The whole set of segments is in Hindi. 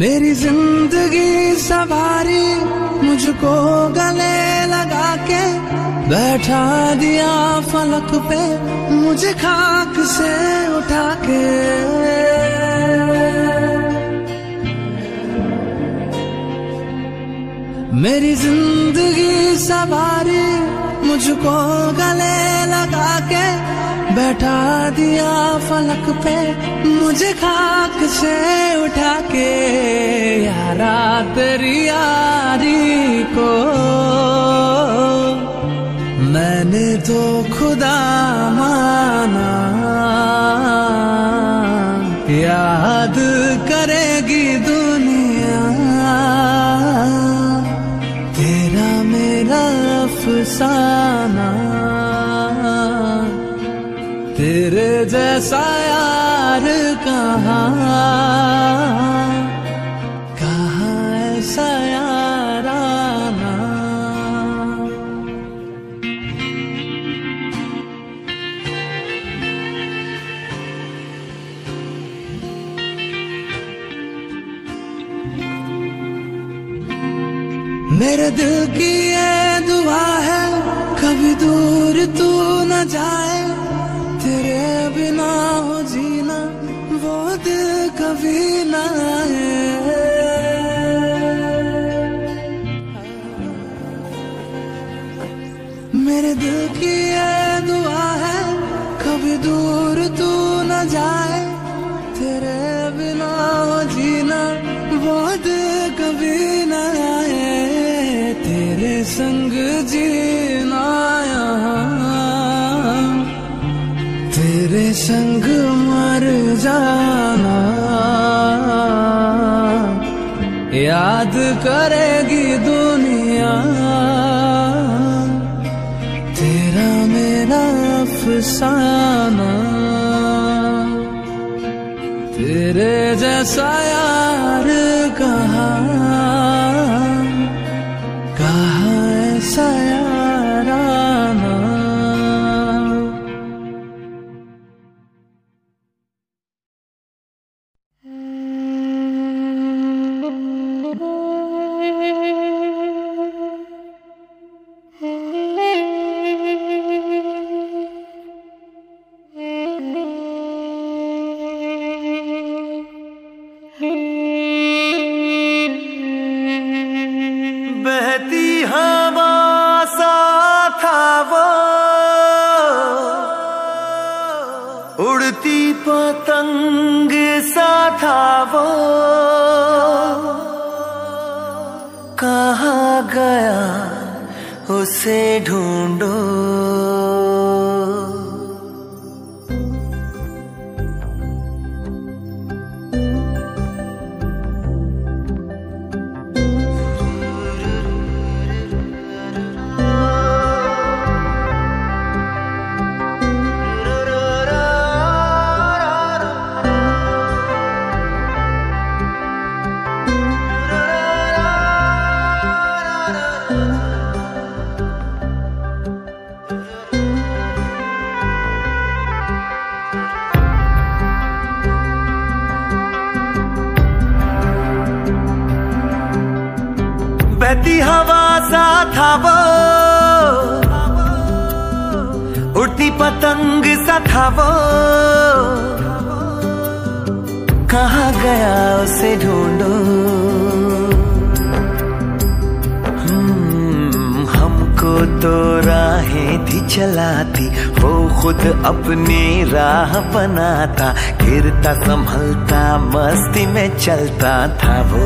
मेरी जिंदगी सवारी मुझको गले लगा के बैठा दिया फलक पे मुझे खाक से उठा के। मेरी जिंदगी सवारी मुझको गले लगा के बैठा दिया फलक पे मुझे खाक से उठा के। यारा तेरी यारी को मैंने तो खुदा माना, याद करेगी दुनिया तेरा मेरा अफसाना। तेरे जैसा यार कहाँ ऐसा याराना। मेरे दिल की ये दुआ है कभी दूर तू न जाए, तेरे बिना हो जीना वो दिल कभी न आए। मेरे दिल की ये दुआ है कभी दूर तू न जाए, तेरे बिना हो जीना वो दिल कभी न आए। तेरे संग जीना यहाँ तेरे संग मर जाना, याद करेगी दुनिया तेरा मेरा अफसाना। तेरे जैसा यार कहाँ ऐसा याराना। बहती हवा सा था वो, उड़ती पतंग सा था वो, कहाँ गया उसे ढूंढो। बहती हवा सा था वो, उड़ती पतंग सा था वो, कहाँ गया उसे ढूंढो। हमको तो राहें थी चलाती, वो खुद अपनी राह बनाता, गिरता संभलता मस्ती में चलता था वो।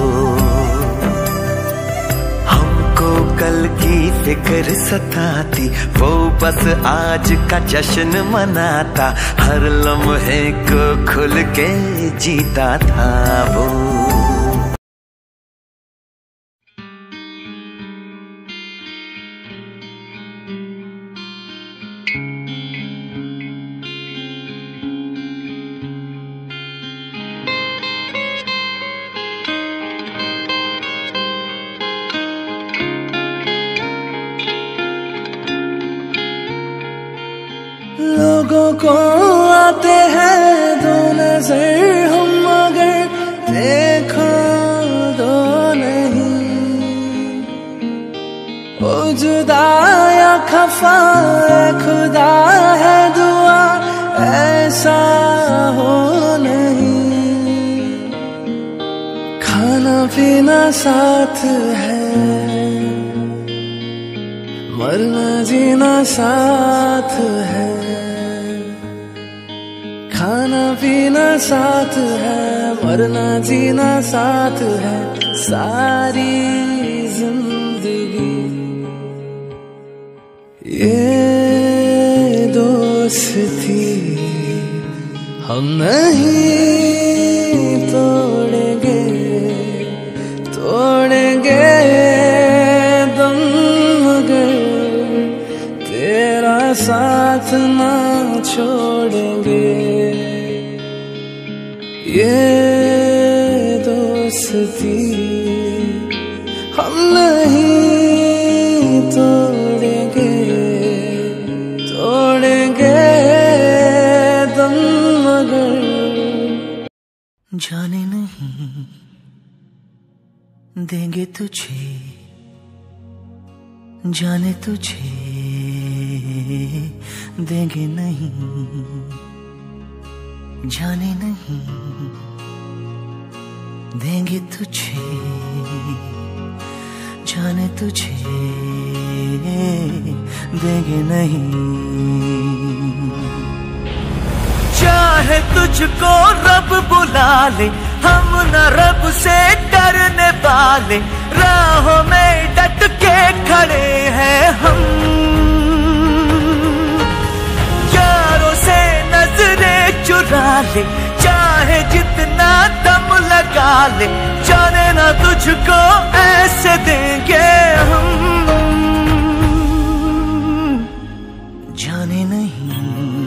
कल की फिक्र सताती, वो बस आज का जश्न मनाता, हर लम्हे को खुल के जीता था वो। लोगों को आते हैं दो नजर, हम अगर देखो जुदा या खफा खुदा है दुआ ऐसा हो नहीं। खाना पीना साथ है, मरना जीना साथ है। खाना पीना साथ है, मरना जीना साथ है। सारी जिंदगी ये दोस्ती हम नहीं तोड़ेंगे, तोड़ेंगे दम मगर तेरा साथ ना छोड़ेंगे। ये दोस्ती हम नहीं तोड़ेंगे, तोड़ेंगे दम मगर। जाने नहीं देंगे तुझे, जाने तुझे देंगे नहीं। जाने नहीं देंगे तुझे, जाने तुझे देंगे नहीं। चाहे तुझको रब बुला ले, हम न रब से डरने वाले। राहों में डट के खड़े हैं हम, यारों से नजरें चुरा ले, चाहे जितना दम लगा ले। जाने ना तुझको ऐसे देंगे हम, जाने नहीं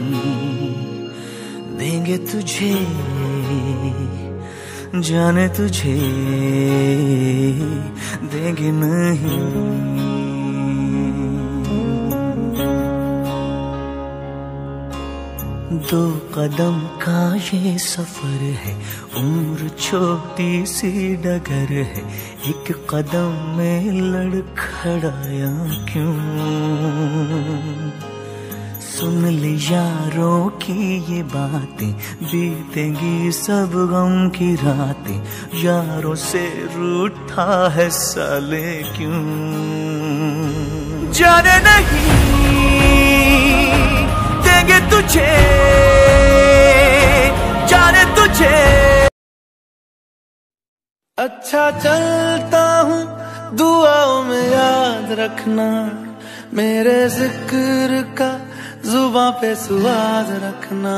देंगे तुझे, जाने तुझे देंगे नहीं। दो कदम का ये सफर है, उम्र छोटी सी डगर है। एक कदम में लड़खड़ाया क्यों? सुन ले यारों की ये बातें, बीतेंगी सब गम की रातें। यारों से रूठा है साले क्यों? जाने नहीं देंगे तुझे, जाने तुझे। अच्छा चलता हूँ दुआओं में याद रखना, मेरे जिक्र का जुबां पे सुआद रखना।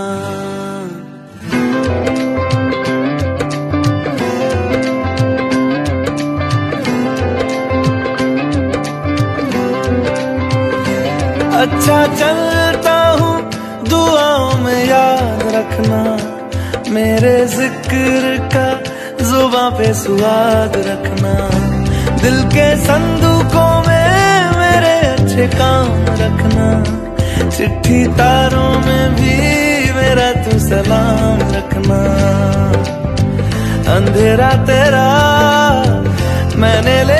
अच्छा चलता हूँ दुआओं में याद रखना, मेरे जिक्र का जुबां पे सुआद रखना। दिल के संदूकों में मेरे अच्छे काम रखना, चिट्ठी तारों में भी मेरा तू सलाम रखना। अंधेरा तेरा मैंने ले